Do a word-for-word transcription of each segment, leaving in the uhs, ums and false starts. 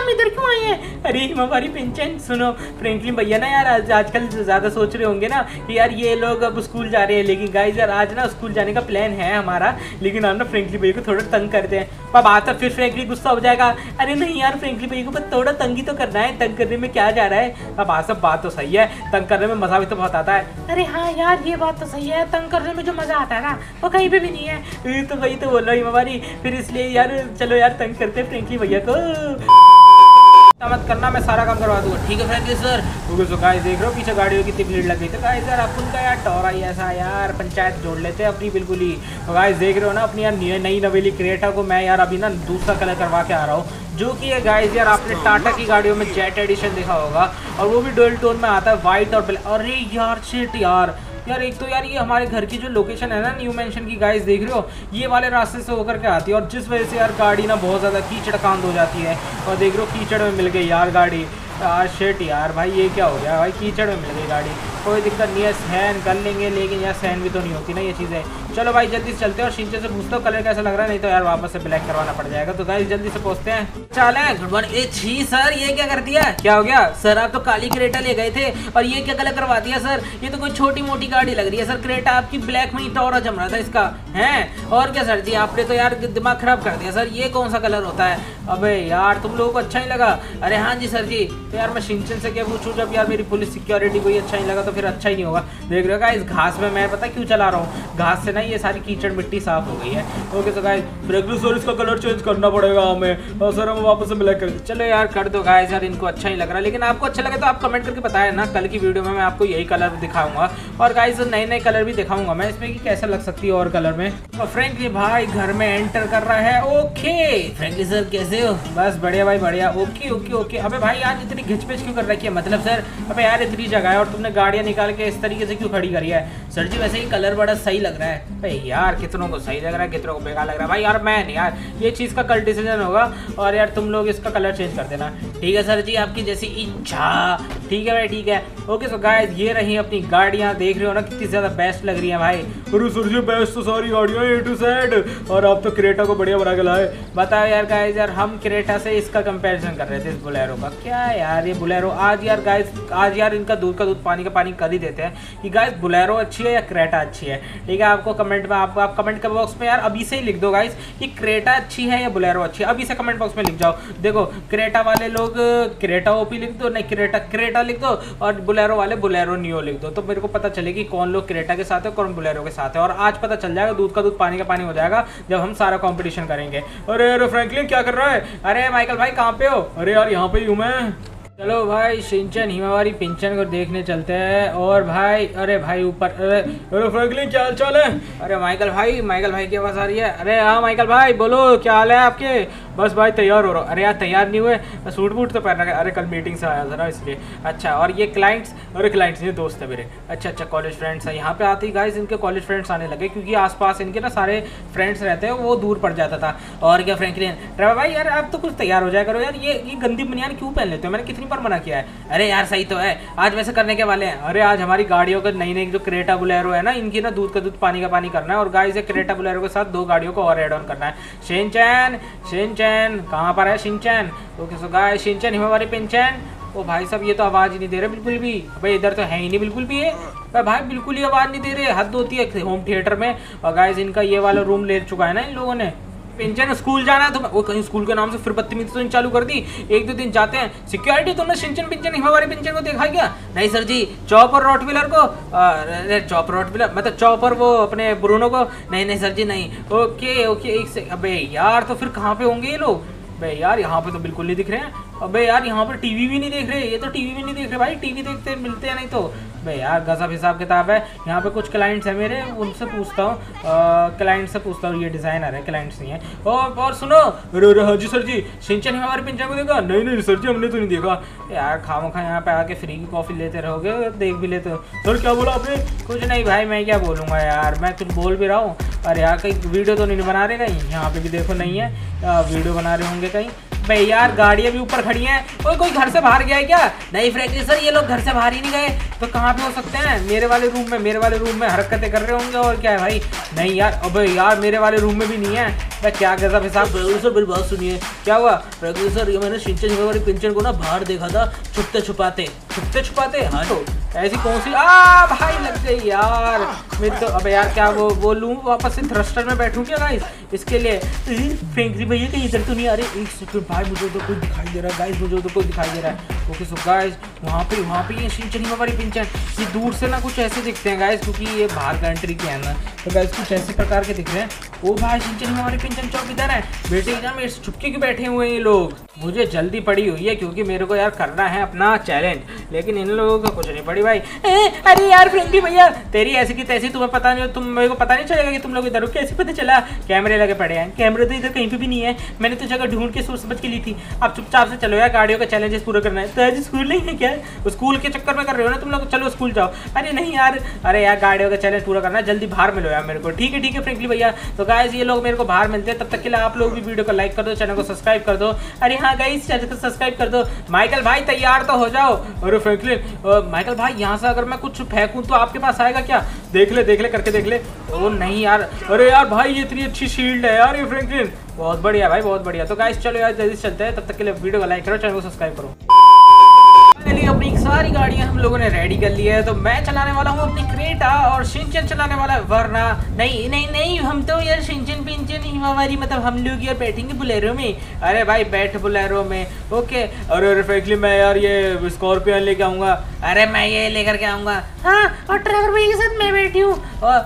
हम इधर क्यों आए हैं? अरे हमारी पिंचन सुनो, फ्रैंकलिन भैया ना यार आज आजकल ज़्यादा सोच रहे होंगे ना कि यार ये लोग अब स्कूल जा रहे हैं, लेकिन गाइस यार आज ना स्कूल जाने का प्लान है हमारा, लेकिन हम ना फ्रैंकलिन भैया को थोड़ा तंग करते हैं। पर बात है फिर फ्रैंकलिन गुस्सा हो जाएगा। अरे नहीं यार फ्रैंकलिन भैया को बस थोड़ा तंग ही तो करना है, तंग करने में क्या जा रहा है। अब आज सब बात तो सही है, तंग करने में मज़ा भी तो बहुत आता है। अरे हाँ यार ये बात तो सही है, तंग करने में जो मज़ा आता है ना वो कहीं पे भी नहीं है। तो वही तो बोल रहा हूँ हमारी, फिर इसलिए यार चलो यार तंग करते हैं फ्रैंकलिन भैया को। मत करना, मैं सारा काम करवा दूंगा। ठीक है Franklin sir. Okay so guys देख रहे हो पीछे गाड़ियों की कितनी भीड़ लग गई। तो गाइस यार अपन का यार टोरा ही ऐसा यार पंचायत जोड़ लेते हैं अपनी बिल्कुल ही। तो गाइस देख रहे हो ना अपनी यार नई नवेली क्रेटा को मैं यार अभी ना दूसरा कलर करवा के आ रहा हूँ, जो कि है गाइस यार आपने टाटा की गाड़ियों में जेट एडिशन देखा होगा, और वो भी डुअल टोन में आता है व्हाइट और ब्लैक। अरे यार शिट यार यार एक तो यार ये हमारे घर की जो लोकेशन है ना न्यू मेंशन की, गाइस देख रहे हो ये वाले रास्ते से होकर के आती है, और जिस वजह से यार गाड़ी ना बहुत ज़्यादा कीचड़ कांद हो जाती है। और देख रहे हो कीचड़ में मिल गई यार गाड़ी। यार शिट यार भाई ये क्या हो गया भाई, कीचड़ में मिल गई गाड़ी। कोई दिक्कत नहीं है, सहन कर लेंगे, लेकिन यार सहन भी तो नहीं होती ना ये चीज़ें। चलो भाई जल्दी से चलते हैं और शिंचे से पूछते हो कलर कैसा लग रहा है, नहीं तो यार वापस से ब्लैक करवाना पड़ जाएगा। तो गाइस जल्दी से पहुंचते हैं। चल है गुड मॉर्निंग। ए छी सर ये क्या कर दिया, क्या हो गया सर? आप तो काली क्रेटा ले गए थे और ये क्या कलर करवा दिया सर? ये तो कोई छोटी मोटी गाड़ी लग रही है सर, क्रेटा आपकी ब्लैक में ही टोरा जम रहा था इसका है। और क्या सर जी आपने तो यार दिमाग खराब कर दिया सर, ये कौन सा कलर होता है? अबे यार तुम लोगों को अच्छा ही लगा? अरे हाँ जी सर जी। तो यार मैं शिंचन से क्या पूछूं, जब यार मेरी पुलिस सिक्योरिटी को ही अच्छा नहीं लगा तो फिर अच्छा ही नहीं होगा। देख रहे हो गाइस घास में मैं पता क्यों चला रहा हूँ, घास से ना ये सारी कीचड़ मिट्टी साफ हो गई है। ओके तो गाइस फ्रैंकलिन सर इसका कलर चेंज करना पड़ेगा हमें, और सर हम वापस से ब्लैक कर दे। चलो यार कर दो गाइस, यार इनको अच्छा ही लग रहा है, लेकिन आपको अच्छा लगे तो आप कमेंट करके बताएं ना। कल की वीडियो में मैं आपको यही कलर दिखाऊंगा, और गाइस नए नए कलर भी दिखाऊंगा मैं इसमें कि कैसा लग सकती है और कलर में। और फ्रैंकलिन भाई घर में एंटर कर रहा है। ओके फ्रैंकलिन सर कैसे हो? बस बढ़िया भाई बढ़िया। Okay okay okay. अबे भाई यार इतनी घिचपिच क्यों कर रखी है, मतलब सर अबे यार इतनी जगह है और तुमने गाड़ियाँ निकाल के इस तरीके से क्यों खड़ी करी है? सर जी वैसे ही कलर बड़ा सही लग रहा है। भाई यार कितनों को सही लग रहा है कितनों को बेकार लग रहा है। भाई यार मैं नहीं यार, ये चीज़ का कल डिसीजन होगा, और यार तुम लोग इसका कलर चेंज कर देना। ठीक है सर जी आपकी जैसी इच्छा। ठीक है भाई ठीक है। ओके सो गाइस ये रही अपनी गाड़ियाँ, देख रहे हो ना कितनी ज़्यादा बेस्ट लग रही है भाई। अरे सर जी बेस्ट तो सारी गाड़ियाँ ए टू जेड, और आप तो क्रेटा को बढ़िया बना के लाए। बताओ यार गाइस यार हम क्रेटा से इसका कंपैरिजन कर रहे थे इस बोलेरो का। क्या यार ये बोलेरो आज यार गाइस आज यार इनका दूध का दूध पानी का पानी कर ही देते हैं कि गाइस बोलेरो अच्छी है या क्रेटा अच्छी है। ठीक है आपको कमेंट में आप, आप कमेंट के बॉक्स में यार अभी से ही लिख दो गाइस कि क्रेटा अच्छी है या बोलेरो अच्छी है, अभी से कमेंट बॉक्स में लिख जाओ। देखो क्रेटा वाले लोग क्रेटा ओपी लिख दो, नहीं क्रेटा क्रेटा लिख दो, और बोलेरो वाले बोलेरो नियो लिख दो, तो मेरे को पता चलेगी कौन लोग क्रेटा के साथ है कौन बोलेरो के साथ है। और आज पता चल जाएगा दूध का दूध पानी का पानी हो जाएगा जब हम सारा कॉम्पिटिशन करेंगे। अरे अरे फ्रैंकलिन क्या कर रहा है? अरे माइकल भाई कहाँ पे हो? अरे यार यहाँ पे ही हूँ मैं। चलो भाई शिंचन हिमावारी पिंचन को देखने चलते हैं। और भाई अरे भाई ऊपर अरे अरे फ्रैंकलिन क्या हाल चाल है? अरे माइकल भाई माइकल भाई की आवाज़ आ रही है। अरे हाँ माइकल भाई बोलो क्या हाल है आपके? बस भाई तैयार हो रहा हूँ। अरे यार तैयार नहीं हुए, सूट बूट तो पहन रखा है। अरे कल मीटिंग से आया था ना इसलिए। अच्छा और ये क्लाइंट्स? अरे क्लाइंट्स ये दोस्त है मेरे। अच्छा अच्छा कॉलेज फ्रेंड्स है। यहाँ पे आते ही गाइस इनके कॉलेज फ्रेंड्स आने लगे, क्योंकि आसपास इनके ना सारे फ्रेंड्स रहते हैं, वो दूर पड़ जाता था। और क्या फ्रैंकलिन ड्राइवर भाई यार आप तो कुछ तैयार हो जाया करो यार, ये ये गंदी बनियान क्यों पहन लेते हो? मैंने कितनी बार मना किया है। अरे यार सही तो है, आज वैसे करने के वाले हैं। अरे आज हमारी गाड़ियों का नई नई जो क्रेटा बोलेरो है ना, इनकी ना दूध का दूध पानी का पानी करना है, और गाइस ये क्रेटा बोलेरो के साथ दो गाड़ियों को और ऐड ऑन करना है। शिनचैन शिनचैन कहाँ पर है Shinchan? Okay so guys Shinchan Himawari पिंचैन। ओ भाई साहब ये तो आवाज़ ही नहीं दे रहे बिल्कुल भी। भाई इधर तो है ही नहीं बिल्कुल भी है भाई, भाई बिल्कुल ही आवाज़ नहीं दे रहे। हद होती है होम थिएटर में। और गाइस इनका ये वाला रूम ले चुका है ना इन लोगों ने। पिंचन स्कूल जाना है तो वो कहीं स्कूल के नाम से फिर बदतमीजी तो चालू कर दी। एक दो दिन जाते हैं सिक्योरिटी, तुमने शिंचन पिंचन हिमावारी पिंचन को देखा क्या? नहीं सर जी। चॉप और रॉटविलर को? अरे चॉप रॉटविलर मतलब चॉप और वो अपने ब्रूनो को? नहीं नहीं सर जी नहीं। ओके ओके एक से। अबे यार तो फिर कहाँ पे होंगे ये लोग? अबे यार यहाँ पे तो बिल्कुल नहीं दिख रहे हैं। अबे यार यहाँ पर टीवी भी नहीं देख रहे, ये तो टीवी भी नहीं देख रहे भाई। टीवी देखते मिलते हैं नहीं तो। भाई यार गजब हिसाब किताब है। यहाँ पे कुछ क्लाइंट्स हैं मेरे, उनसे पूछता हूँ क्लाइंट से पूछता हूँ। ये डिज़ाइनर है क्लाइंट्स नहीं है। और और सुनो। अरे अरे हाँ जी सर जी शिंचन हमारे पिंचन को देखा? नहीं नहीं सर जी हमने तो नहीं देखा। यार खामो खा यहाँ पे आके फ्री की कॉफ़ी लेते रहोगे, देख भी लेते हो। सर क्या बोला आपने? कुछ नहीं भाई मैं क्या बोलूँगा यार, मैं कुछ बोल भी रहा हूँ। अरे यार कहीं वीडियो तो नहीं बना रहे कहीं? यहाँ पे भी देखो नहीं है, वीडियो बना रहे होंगे कहीं। भाई यार गाड़ियां भी ऊपर खड़ी हैं। कोई कोई घर से बाहर गया है क्या? नहीं फ्रैंकलिन सर, ये लोग घर से बाहर ही नहीं गए तो कहाँ पे हो सकते हैं? मेरे वाले रूम में मेरे वाले रूम में हरकतें कर रहे होंगे और क्या है भाई। नहीं यार, अबे यार मेरे वाले रूम में भी नहीं है। मैं क्या गजब हिसाब। सर मेरी बात सुनिए, क्या हुआ फ्रैंकलिन सर? ये मैंने शिनचैन हिमावारी पिंचन को ना बाहर देखा था छुपते छुपाते छुपते छुपाते। हाँ तो ऐसी कौन सी आ भाई लग गई यार मेरी तो। अबे यार क्या वो वो लूँ वापस से थ्रस्टर में बैठूं क्या गाइस? इसके लिए फ्रैंकलिन भैया कहीं इधर तो नहीं आ रहे। एक सेकंड भाई, मुझे तो कोई दिखाई दे रहा है गाइस, मुझे तो कोई दिखाई दे रहा है। ओके सो गाइस वहाँ पे वहाँ पे ये शिनचैन हिमावारी पिंचन ये दूर से ना कुछ ऐसे दिखते हैं गाइस, क्योंकि ये बाहर कंट्री के है ना, तो गाइस कुछ ऐसे प्रकार के दिख रहे हैं। ओ भाई शिनचैन हिमावारी पिंचन चौक इधर है। बेटे इधर मेरे से चुपके के बैठे हुए हैं ये लोग। मुझे जल्दी पड़ी हुई है क्योंकि मेरे को यार करना है अपना चैलेंज, लेकिन इन लोगों को कुछ नहीं पड़ी भाई। ए, अरे यार फ्रैंकलिन भैया तेरी ऐसी की तैसी, तुम्हें पता नहीं, तुम मेरे को पता नहीं चलेगा कि तुम लोग इधर हो। कैसे पता चला? कैमरे लगे पड़े हैं। कैमरे तो इधर कहीं पे भी नहीं है। मैंने तो जगह ढूंढ के सोच समझ के ली थी। अब चुपचाप से चलो यार, गाड़ियों का चैलेंजेस पूरा करना है। तो आज स्कूल नहीं है क्या? स्कूल के चक्कर में कर रहे हो ना तुम लोग? चलो स्कूल जाओ। अरे नहीं यार, अरे यार गाड़ियों का चैलेंज पूरा करना है, जल्दी बाहर मिलो यार मेरे को। ठीक है ठीक है फ्रैंकलिन भैया। तो गाइस ये लोग मेरे को बाहर मिलते हैं, तब तक के लिए आप लोग भी वीडियो को लाइक कर दो, चैनल को सब्सक्राइब कर दो। अरे हाँ गाइस चैनल को सब्सक्राइब कर दो। माइकल भाई तैयार तो हो जाओ। अरे फ्रैंकलिन माइकल भाई यहाँ से अगर मैं कुछ फेंकूं तो आपके पास आएगा क्या? देख ले देख ले करके देख ले। ओ नहीं यार, अरे यार भाई ये इतनी अच्छी शील्ड है यार ये फ्रैंकलिन, बहुत बढ़िया भाई बहुत बढ़िया। तो गाइस चलो यार जल्दी चलते हैं, तब तक के लिए वीडियो को लाइक करो, चैनल को सब्सक्राइब करो। अपनी सारी गाड़ियां हम लोगों ने रेडी कर ली है, तो मैं चलाने वाला हूँ अपनी क्रेटा और शिनचैन चलाने वाला है वरना। नहीं नहीं नहीं, हम तो यार शिनचैन पिंचन हिमावारी मतलब हम लोग यार बैठेंगे बुलेरो में। अरे भाई बैठ बुलेरो में। ओके। अरे फ्रैंकलिन मैं यार ये स्कॉर्पियन लेके आऊंगा। अरे मैं ये लेकर के आऊंगा। हाँ और ड्राइवर भाई के साथ मैं बैठी हूँ।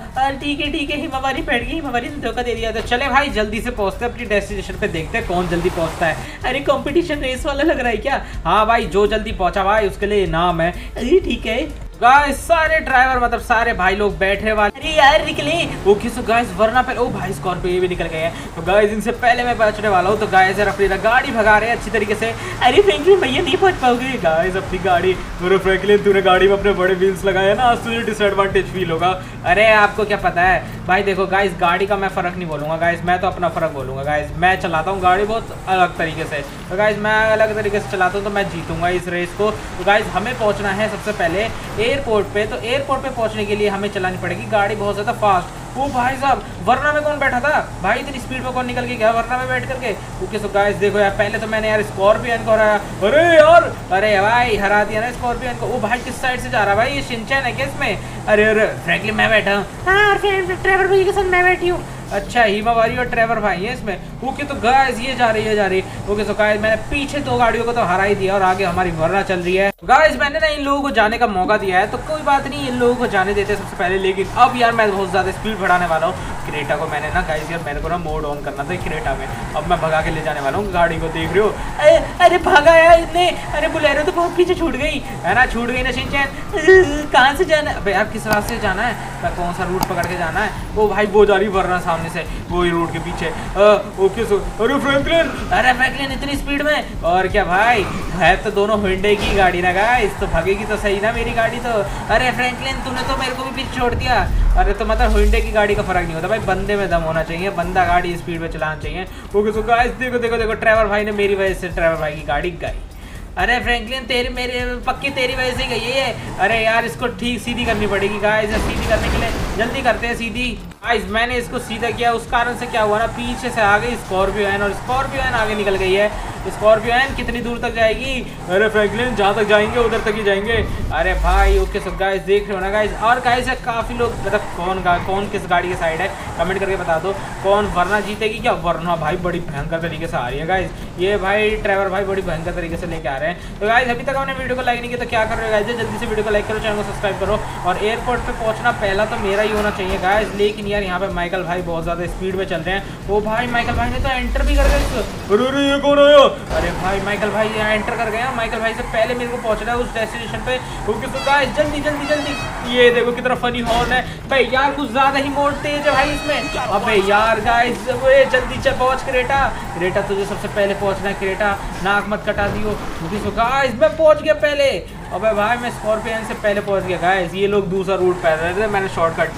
ठीक है ठीक है, हिमावारी बैठ गई, हिमावारी ने धोखा दे दिया। तो चले भाई जल्दी से पहुंचते हैं अपनी डेस्टिनेशन पे, देखते हैं कौन जल्दी पहुंचता है। अरे कंपटीशन रेस वाला लग रहा है क्या? हाँ भाई जो जल्दी पहुंचा भाई उसके लिए नाम है। अरे ठीक है गाइस, सारे ड्राइवर मतलब सारे भाई लोग बैठे वाले। अरे यार निकले। ओके सो गाइस वरना पहले, ओ भाई स्कॉर्पियो ये भी निकल गए हैं। तो गाइस इनसे पहले मैं बचने वाला हूँ। तो गाइस यार अपनी गाड़ी भगा रहे हैं अच्छी तरीके से। अरे फ्रैंकलिन भैया नहीं पहुंच पाओगे गाइस अपनी गाड़ी। अरे फ्रैंकलिन तूने गाड़ी में अपने बड़े व्हील्स लगाए ना, आज तुझे डिसएडवांटेज फील होगा। अरे आपको क्या पता है भाई, देखो गाइस गाड़ी का मैं फर्क नहीं बोलूंगा गाइस, मैं तो अपना फर्क बोलूंगा गाइस। मैं चलाता हूँ गाड़ी बहुत अलग तरीके से, तो गाइस मैं अलग तरीके से चलाता हूँ तो मैं जीतूंगा इस रेस को। तो गाइस हमें पहुंचना है सबसे पहले एयरपोर्ट पे। तो एयरपोर्ट पे पहुंचने के लिए हमें चलानी पड़ेगी गाड़ी बहुत ज्यादा फास्ट। वो भाई साहब वरना में कौन बैठा था भाई? इतनी स्पीड में कौन निकल के गया वरना में बैठ करके? ओके सो गाइस देखो यार, पहले तो मैंने यार स्कॉर्पियन को हराया। अरे यार अरे भाई हरा दिया ना स्कॉर्पियन को। वो भाई किस साइड से जा रहा है भाई? ये शिनचैन है क्या इसमें? अरे अरे फ्रैंकलिन मैं बैठा हूँ। हाँ ड्राइवर भैया के साथ मैं बैठी हूँ। अच्छा हिमावारी और ट्रेवर भाई है इसमें। ओके तो गाइस ये जा रही है जा रही है। ओके तो गाइस मैंने पीछे दो गाड़ियों को तो हरा ही दिया और आगे हमारी वरना चल रही है। गाइस मैंने ना इन लोगों को जाने का मौका दिया है, तो कोई बात नहीं इन लोगों को जाने देते सबसे पहले। लेकिन अब यार मैं बहुत ज्यादा स्पीड बढ़ाने वाला हूँ। क्रेटा को मैंने ना गाइस यार मेरे को ना मोड ऑन करना था क्रेटा में। अब मैं भगा के ले जाने वाला हूँ गाड़ी को, देख रहे हो? अरे अरे भागा यार इतने। अरे बुलेरो तो बहुत पीछे छूट गई है ना, छूट गई ना शिनचैन। कहाँ से जाना है यार? किस रास्ते से जाना है? कौन सा रूट पकड़ के जाना है? वो भाई वो जा रही वरना सामने से, वो रोड के पीछे। आ, ओके सो अरे फ्रैंकलिन अरे फ्रैंकलिन इतनी स्पीड में। और क्या भाई है तो दोनों हुंडई की गाड़ी ना गाइस, तो भागेगी तो सही ना मेरी गाड़ी तो। अरे फ्रैंकलिन तूने तो मेरे को भी पीछे छोड़ दिया। अरे तो मतलब हुंडई की गाड़ी का फर्क नहीं होता भाई, बंदे में दम होना चाहिए, बंदा गाड़ी स्पीड में चलाना चाहिए। ओके सो गाइस देखो देखो देखो ट्रेवर भाई ने मेरी वजह से ट्रेवर भाई की गाड़ी गई। अरे फ्रैंकलिन तेरी मेरे पक्की तेरी वजह से गई है। अरे यार इसको ठीक सीधी करनी पड़ेगी गाइस, सीधी करने के लिए जल्दी करते हैं सीधी। गाइस मैंने इसको सीधा किया, उस कारण से क्या हुआ ना, पीछे से आ गई स्कॉर्पियो एन और स्कॉर्पियो एन आगे निकल गई है। स्कॉर्पियो एन कितनी दूर तक जाएगी? अरे फ्रैंकलिन जहाँ तक जाएंगे उधर तक ही जाएंगे। अरे भाई ओके सब गाइस देख रहे हो ना गाइस। और गाइस काफी लोग मतलब कौन कौन किस गाड़ी के साइड है कमेंट करके बता दो। कौन वरना जीतेगी क्या? वरना भाई बड़ी भयंकर तरीके से आ रही है गाइस। ये भाई ट्रेवर भाई बड़ी भयंकर तरीके से लेके आ रहे हैं। तो गाइस अभी तक हमने वीडियो को लाइक नहीं किया तो क्या कर रहे हो गाइस? जल्दी से वीडियो को लाइक करो, चैनल को सब्सक्राइब करो। और एयरपोर्ट पे पहुंचना पहला तो मेरा ही होना चाहिए गाइस, लेकिन यार यहाँ पे माइकल भाई बहुत ज्यादा स्पीड में चल रहे हैं। वो भाई माइकल भाई ने तो एंटर भी कर दिया। अरे अरे ये कौन आया? अरे भाई माइकल भाई यहाँ एंटर कर गए। माइकल भाई से पहले मेरे को पहुंचना है उस डेस्टिनेशन पे। ओके तो गाइस जल्दी जल्दी जल्दी। ये देखो कितना फनी हॉर्न है भाई, यार कुछ ज्यादा ही मोड तेज है भाई इसमें। अबे यार गाइस जल्दी चल पहुंच क्रेटा। क्रेटा तुझे सबसे पहले पहुंचना है क्रेटा, नाक मत कटा दियो। ओके तो गाइस मैं पहुंच गया पहले। अबे भाई मैं स्कॉर्पियन से पहले पहुंच गया गाइस। ये लोग दूसरा रूट पहन रहे थे, मैंने शॉर्टकट लिया।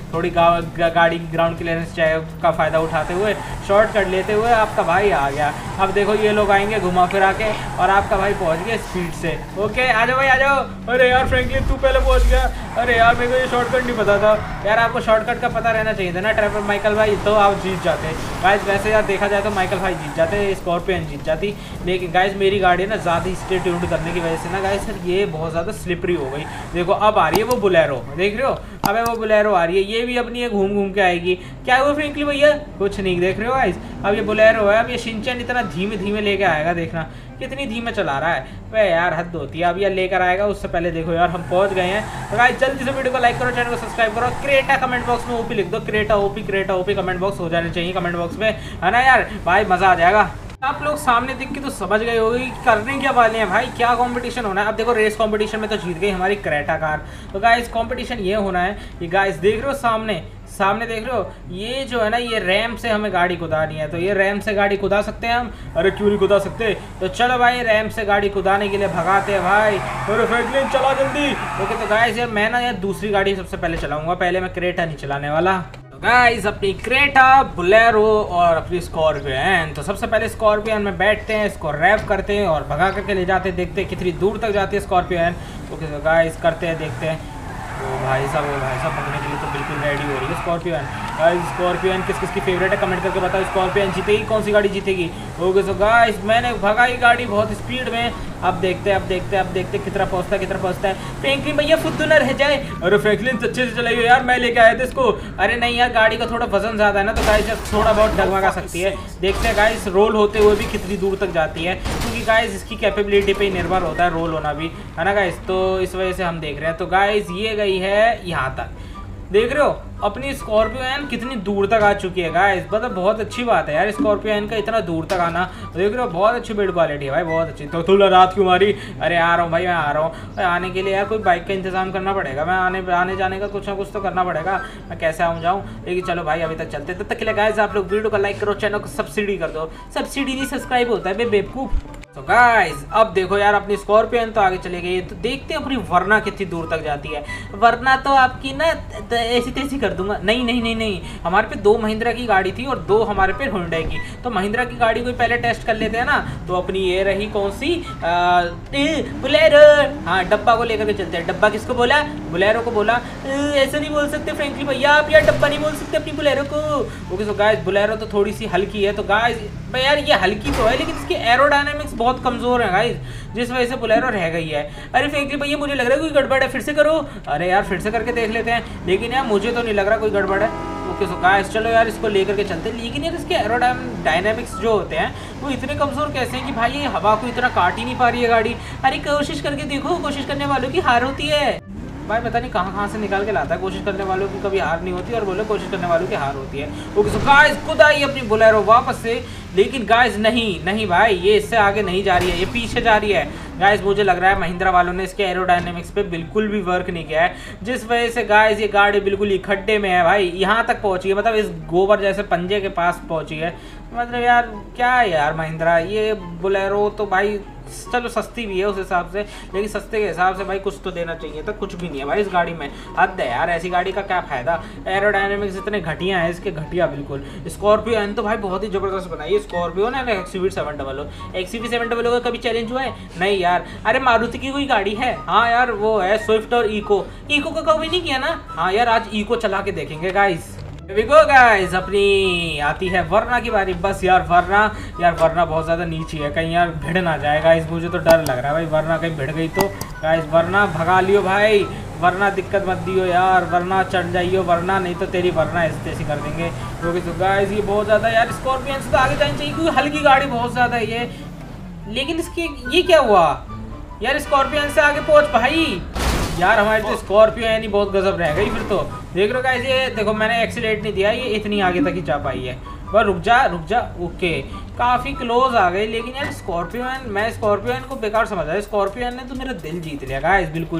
थोड़ी गा, गा, गाड़ी की ग्राउंड क्लियरेंस का फ़ायदा उठाते हुए शॉर्टकट लेते हुए आपका भाई आ गया। अब देखो ये लोग आएंगे घुमा फिरा के और आपका भाई पहुंच गया स्पीड से। ओके आ जाओ भाई आ जाओ। अरे यार फ्रैंकलिन तू पहले पहुंच गया। अरे यार मेरे को ये शॉर्टकट नहीं पता था यार, आपको शॉर्टकट का पता रहना चाहिए था ना ट्रैफिक माइकल भाई, तो आप जीत जाते गाइस। वैसे यार देखा जाए तो माइकल भाई जीत जाते, स्कॉर्पियन जीत जाती, लेकिन गाइस मेरी गाड़ी ना ज़्यादा स्ट्रेट ट्यून्ड करने की वजह से ना गाइस सर ये बहुत ज़्यादा स्लिपरी हो गई। देखो अब आ रही है वो बुलेरो, देख रहे हो अबे वो बुलेरो आ रही है, ये भी अपनी ये घूम घूम के आएगी। क्या हुआ फ्रैंकलिन भैया? कुछ नहीं, देख रहे हो गाइस अब ये बुलेरो है, अब ये शिनचैन इतना धीमे धीमे लेके आएगा, देखना कितनी धीमे चला रहा है वह यार, हद होती है। अब ये लेकर आएगा, उससे पहले देखो यार हम पहुंच गए हैं। तो गाइस जल्दी से वीडियो को लाइक करो, चैनल को सब्सक्राइब करो, क्रेटा कमेंट बॉक्स में ओपी लिख दो, Creta OP Creta OP comment box हो जाने चाहिए कमेंट बॉक्स में, है ना यार भाई, मजा आ जाएगा। आप लोग सामने देख के तो समझ गए होंगे कि करने क्या वाले हैं भाई, क्या कंपटीशन होना है। अब देखो रेस कंपटीशन में तो जीत गई हमारी क्रेटा कार, तो गाइस कंपटीशन ये होना है कि गाइस देख रहे हो सामने सामने देख रहे हो ये जो है ना ये रैम से हमें गाड़ी कुदानी है, तो ये रैम से गाड़ी कुदा सकते हैं हम। अरे क्यों नहीं कुदा सकते, तो चलो भाई रैम से गाड़ी कुदाने के लिए भगाते हैं भाई। अरे फ्रैंकलिन चला जल्दी। ओके तो गाइस यार मैं ना यार दूसरी गाड़ी सबसे पहले चलाऊंगा, पहले मैं क्रेटा नहीं चलाने वाला। गाइस अपनी क्रेटा, बुलेरो और अपनी स्कॉर्पियन, तो सबसे पहले स्कॉर्पियन में बैठते हैं, इसको रैप करते हैं और भगा करके ले जाते हैं, देखते हैं कितनी दूर तक जाती है स्कॉर्पियन। ओके तो गाइस करते हैं, देखते हैं। ओ भाई साहब ओ भाई साहब पकड़ने के लिए तो बिल्कुल रेडी हो रही है स्कॉर्पियन। गाइस स्कॉर्पियन किस किस की फेवरेट है कमेंट करके बताओ, स्कॉर्पियन जीतेगी, कौन सी गाड़ी जीतेगी। ओके सो गाइस मैंने भगाई गाड़ी बहुत स्पीड में, अब देखते हैं अब देखते हैं अब देखते हैं कितना पहुंचता है कितना पहुंचता है। फ्रैंकलिन भैया फुद्दू न रह जाए। अरे फ्रैंकलिन अच्छे से चलाइए यार, मैं लेके आया था इसको। अरे नहीं यार गाड़ी का थोड़ा वजन ज़्यादा है ना, तो गाइस थोड़ा बहुत डगमगा सकती है। देखते हैं गाइस रोल होते हुए भी कितनी दूर तक जाती है, क्योंकि गाइस इसकी कैपेबिलिटी पे ही निर्भर होता है रोल होना भी, है ना गाइस, तो इस वजह से हम देख रहे हैं। तो गाइस ये गई है यहाँ तक, देख रहे हो अपनी स्कॉर्पियन कितनी दूर तक आ चुकी है गाइस, मतलब बहुत अच्छी बात है यार स्कॉर्पियन का इतना दूर तक आना। देख रहे हो बहुत अच्छी बिल्ड क्वालिटी है भाई, बहुत अच्छी। तो तू रात क्यों मारी? अरे आ रहा हूँ भाई मैं आ रहा हूँ। आने के लिए यार कोई बाइक का इंतजाम करना पड़ेगा, मैं आने आने जाने का कुछ ना कुछ तो करना पड़ेगा, मैं कैसे आऊँ जाऊँ। लेकिन चलो भाई अभी तक चलते, तब तक के लिए गाइस आप लोग वीडियो को लाइक करो, चैनल को सब्सिडी कर दो। सब्सिडी नहीं सब्सक्राइब होता है बेवकूफ। तो गाइस अब देखो यार अपनी स्कॉर्पियन तो आगे चले गई है, तो देखते हैं अपनी वरना कितनी दूर तक जाती है। वरना तो आपकी ना ऐसी तैसी कर दूंगा। नहीं नहीं नहीं नहीं हमारे पे दो महिंद्रा की गाड़ी थी और दो हमारे पे हुंडई की, तो महिंद्रा की गाड़ी को पहले टेस्ट कर लेते हैं ना। तो अपनी ये रही कौन सी बुलेरो, हाँ डब्बा को लेकर के चलते हैं। डब्बा किसको बोला? बुलेरो को बोला। ऐसा नहीं बोल सकते फ्रैंकलिन भैया, आप यार डब्बा नहीं बोल सकते अपनी बुलेरो को। ओके सो गाइस बुलेरो तो थोड़ी सी हल्की है, तो गाइस भाई यार ये हल्की तो है लेकिन इसकी एरोडायनेमिक्स बहुत कमजोर है गाइस, जिस वजह से बुलेरो रह गई है। अरे फ्रैंकलिन भैया मुझे लग रहा है कोई गड़बड़ है, फिर से करो। अरे यार फिर से करके देख लेते हैं, लेकिन यार मुझे तो नहीं लग रहा कोई गड़बड़ है। ओके सो गाइस चलो यार इसको लेकर के चलते हैं, लेकिन यार इसके एरोडायनेमिक्स जो होते हैं वो इतने कमजोर कैसे हैं कि भाई ये हवा को इतना काट ही नहीं पा रही है गाड़ी। अरे कोशिश करके देखो, कोशिश करने वालों की हार होती है भाई, पता नहीं कहाँ कहाँ से निकाल के लाता है। कोशिश करने वालों की कभी हार नहीं होती और बोले कोशिश करने वालों की हार होती है। ओके सो गाइस खुद आई अपनी बुलेरो वापस से, लेकिन गाइस नहीं नहीं भाई ये इससे आगे नहीं जा रही है, ये पीछे जा रही है। गाइस मुझे लग रहा है महिंद्रा वालों ने इसके एरोडायनेमिक्स पे बिल्कुल भी वर्क नहीं किया है, जिस वजह से गाइस ये गाड़ी बिल्कुल ही खड्डे में है भाई, यहाँ तक पहुँची है, मतलब इस गोबर जैसे पंजे के पास पहुँची है। मतलब यार क्या है यार महिंद्रा, ये बुलेरो तो भाई चलो सस्ती भी है उस हिसाब से, लेकिन सस्ते के हिसाब से भाई कुछ तो देना चाहिए, तो कुछ भी नहीं है भाई इस गाड़ी में। हद है यार, ऐसी गाड़ी का क्या फायदा। एरोडायनेमिक्स इतने घटिया है इसके, घटिया बिल्कुल। स्कॉर्पियो तो भाई बहुत ही जबरदस्त बनाई है स्कॉर्पियो ने। XUV seven double O XUV seven double O का कभी चैलेंज हुआ है? नहीं यार। अरे मारुति की कोई गाड़ी है? हाँ यार वो है स्विफ्ट और इको। इको का कभी नहीं किया ना? हाँ यार आज इको चला के देखेंगे गाइस। गाइस अपनी आती है वरना की बारी। बस यार वरना यार वरना बहुत ज़्यादा नीचे है, कहीं यार भिड़ ना जाए गाइस, मुझे तो डर लग रहा है भाई वरना कहीं भिड़ गई तो। गाइस वरना भगा लियो भाई, वरना दिक्कत मत दियो यार, वरना चढ़ जाइयो वरना, नहीं तो तेरी वरना ऐसे ऐसी कर देंगे। क्योंकि तो गाइस ये बहुत ज़्यादा यार स्कॉर्पियन से तो आगे जानी चाहिए क्योंकि हल्की गाड़ी बहुत ज़्यादा है ये, लेकिन इसकी ये क्या हुआ यार, स्कॉर्पियन से आगे पहुँच भाई। यार हमारी तो स्कॉर्पियो यानी बहुत गजब रह गई फिर तो। देख लो गाइस ये देखो मैंने एक्सीलेट नहीं दिया, ये इतनी आगे तक ही जा पाई है। बस रुक जा रुक जा। ओके काफ़ी क्लोज आ गई, लेकिन यार स्कॉर्पियो मैं स्कॉर्पियो को बेकार समझ रहा है। स्कॉर्पियो ने तो मेरा दिल जीत लिया गाइस बिल्कुल ही।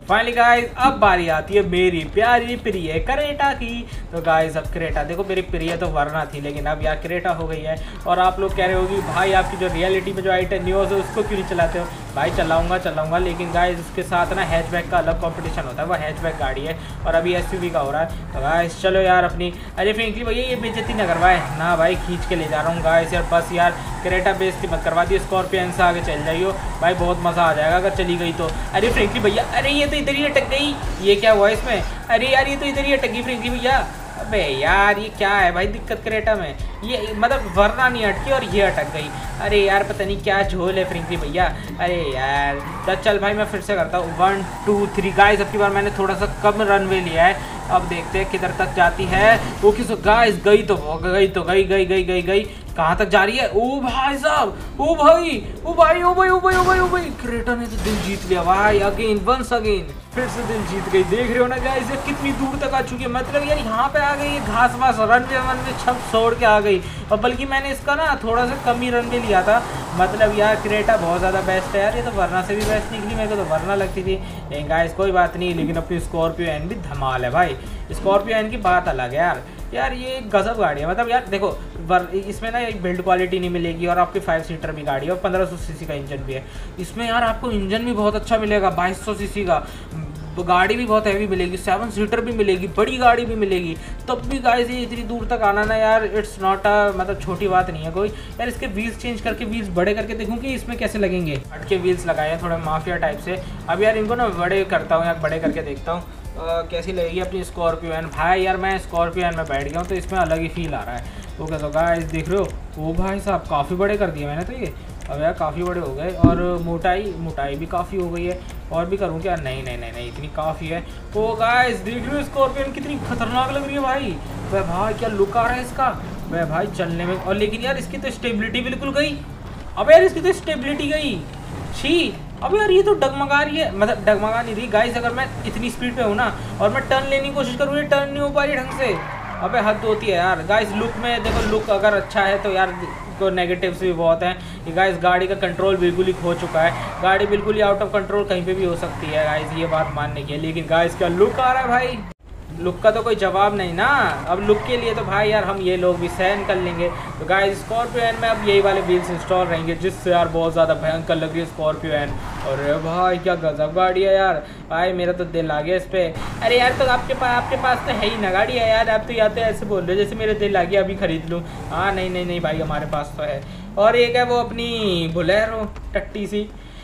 फाइनली गाइस अब बारी आती है मेरी प्यारी प्रिय क्रेटा की। तो गाइस अब क्रेटा देखो, मेरी प्रिय तो वरना थी लेकिन अब यार क्रेटा हो गई है। और आप लोग कह रहे होगी भाई आपकी जो रियलिटी में जो आई टेन न्यूज़ है उसको क्यों नहीं चलाते हो? भाई चलाऊंगा चलाऊंगा लेकिन गाइस उसके साथ ना हैचबैक का अलग कंपटीशन होता है, वो हैचबैक गाड़ी है और अभी एसयूवी का हो रहा है। तो गाइस चलो यार अपनी, अरे फ्रेंकली भैया ये बेइज्जती ना करवाए ना भाई, खींच के ले जा रहा हूँ गाइस यार, बस यार क्रेटा बेइज्जती मत करवा दी, स्कॉर्पियन से आगे चल जाइयो भाई, बहुत मज़ा आ जाएगा अगर चली गई तो। अरे फ्रेंकली भैया, अरे ये तो इधर ही अटक गई, ये क्या हुआ इसमें? अरे यार ये तो इधर ही अटक गई फ्रेंकली भैया। अबे यार ये क्या है भाई दिक्कत क्रेटा में, ये मतलब वरना नहीं अटकी और ये अटक गई। अरे यार पता नहीं क्या झोल है फ्रेंकली भैया। अरे यार तो चल भाई मैं फिर से करता हूँ, वन टू थ्री। गाइस अब की बार मैंने थोड़ा सा कम रनवे लिया है, अब देखते हैं किधर तक जाती है। ओके सो गाइस गई तो गई तो गई गई गई गई गई कहाँ तक जा रही है? ओ भाई साहब, ओ भाई ओ भाई ओ भाई ओ भाई ओ भाई ओ भाई क्रेटा ने तो दिल जीत लिया भाई, अगेन वंस अगेन फिर से दिल जीत गई। देख रहे हो ना गाइस ये कितनी दूर तक आ चुकी है, मतलब यार यहाँ पे आ गई घास वास रनवे वनवे छप छोड़ के आ गई। और बल्कि मैंने इसका ना थोड़ा सा कम ही रनवे लिया था, मतलब यार क्रेटा बहुत ज़्यादा बेस्ट है यार, ये तो वरना से भी बेस्ट निकली, मेरे को तो वरना लगती थी। लेकिन गाइस कोई बात नहीं, लेकिन अपनी स्कॉर्पियो एन भी धमाल है भाई, स्कॉर्पियो एन की बात अलग है यार। यार ये गजब गाड़ी है, मतलब यार देखो वर इसमें ना एक बिल्ड क्वालिटी नहीं मिलेगी और आपकी फाइव सीटर भी गाड़ी है और पंद्रह सौ सीसी का इंजन भी है इसमें। यार आपको इंजन भी बहुत अच्छा मिलेगा, बाईस सौ सीसी का, गाड़ी भी बहुत हैवी मिलेगी, सेवन सीटर भी मिलेगी, बड़ी गाड़ी भी मिलेगी। तब भी गाइस ये इतनी दूर तक आना ना यार इट्स नॉट अ मतलब छोटी बात नहीं है कोई। यार इसके व्हील्स चेंज करके व्हील्स बड़े करके देखूँ कि इसमें कैसे लगेंगे। हट के व्हील्स लगाए हैं थोड़े माफिया टाइप से, अब यार इनको ना बड़े करता हूँ या बड़े करके देखता हूँ कैसी लगेगी अपनी स्कॉर्पियो एन। भाई यार मैं स्कॉर्पियो एन में बैठ गया हूँ तो इसमें अलग ही फील आ रहा है। ओके तो गाइस देख रहे हो, ओ भाई साहब काफ़ी बड़े कर दिए मैंने तो ये, अब यार काफ़ी बड़े हो गए और मोटाई मोटाई भी काफ़ी हो गई है। और भी करूँ क्या? नहीं नहीं नहीं नहीं इतनी काफ़ी है। ओ गाइस देख रहे हो स्कॉर्पियन कितनी खतरनाक लग रही है भाई, वह भाई क्या लुक आ रहा है इसका, वह भाई चलने में। और लेकिन यार इसकी तो स्टेबिलिटी बिल्कुल गई, अब यार इसकी तो स्टेबिलिटी गई छी। अब यार ये तो डगमगा रही है, मतलब डगमगा नहीं रही गाइस, अगर मैं इतनी स्पीड पे हूँ ना और मैं टर्न लेने की कोशिश करूँ ये टर्न नहीं हो पा रही ढंग से। अबे हद होती है यार गाइस। लुक में देखो, लुक अगर अच्छा है तो यार को नेगेटिव्स भी बहुत हैं कि गाइस गाड़ी का कंट्रोल बिल्कुल ही खो चुका है, गाड़ी बिल्कुल ही आउट ऑफ कंट्रोल कहीं पे भी हो सकती है गाइस, ये बात मानने की है। लेकिन गाइस क्या लुक आ रहा है भाई, लुक का तो कोई जवाब नहीं ना। अब लुक के लिए तो भाई यार हम ये लोग भी सहन कर लेंगे। तो गाइस स्कॉर्पियो एन में अब यही वाले व्हील्स इंस्टॉल रहेंगे जिससे यार बहुत ज़्यादा भयंकर लग रही है स्कॉर्पियो एन। अरे भाई क्या गजब गाड़ी है यार, भाई मेरा तो दिल आ गया इस पर। अरे यार तो आपके पास आपके पास तो है ही ना गाड़ी है यार, आप तो या तो ऐसे बोल रहे हो जैसे मेरे दिल आ गया अभी खरीद लूँ। हाँ नहीं नहीं नहीं भाई हमारे पास तो है। और एक है वो अपनी बोलेरो टट्टी सी,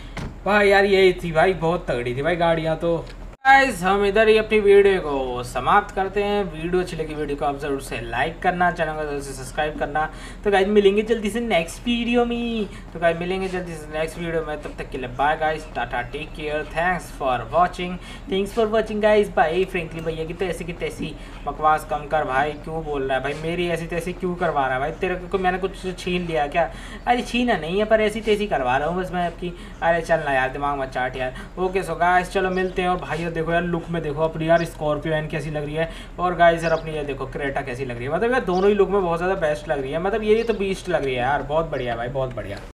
भाई यार यही थी भाई, बहुत तगड़ी थी भाई गाड़ियाँ तो। गाइस हम इधर ही अपनी वीडियो को समाप्त करते हैं। वीडियो अच्छी लगी वीडियो को आप जरूर से लाइक करना, चैनल को जरूर से सब्सक्राइब करना। तो गाइस मिलेंगे जल्दी से नेक्स्ट वीडियो में, तो गाइस मिलेंगे जल्दी से नेक्स्ट वीडियो में, तब तक के लिए bye guys, tata take care, thanks for watching thanks for watching guys. भाई फ्रेंकली भैया की तो ऐसी की तैसी बकवास कम कर भाई, क्यों बोल रहा है भाई, मेरी ऐसी तैसी क्यों करवा रहा है भाई, तेरे को मैंने कुछ छीन लिया क्या? अरे छीना नहीं है पर ऐसी तैसी करवा रहा हूँ बस मैं आपकी। अरे चलना यार दिमाग मत चाट यार। ओके सो गाइस चलो मिलते हैं। और भाई देखो यार लुक में देखो अपनी यार स्कॉर्पियो एन कैसी लग रही है, और गाइस यार अपनी ये देखो क्रेटा कैसी लग रही है, मतलब यार दोनों ही लुक में बहुत ज़्यादा बेस्ट लग रही है, मतलब ये तो बीस्ट लग रही है यार, बहुत बढ़िया भाई बहुत बढ़िया।